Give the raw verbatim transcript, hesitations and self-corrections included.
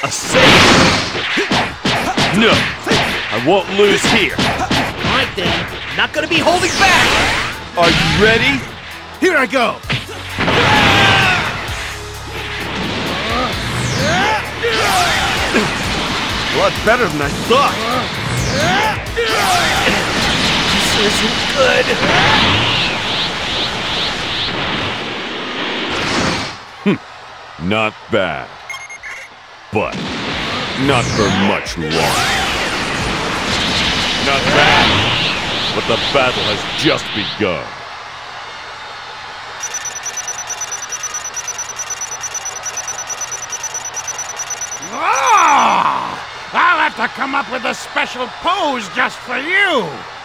A save? No, I won't lose here. Alright then, not gonna be holding back! Are you ready? Here I go! A lot better than I thought. This isn't good. Not bad. But not for much longer. Not bad, but the battle has just begun. Oh! I'll have to come up with a special pose just for you!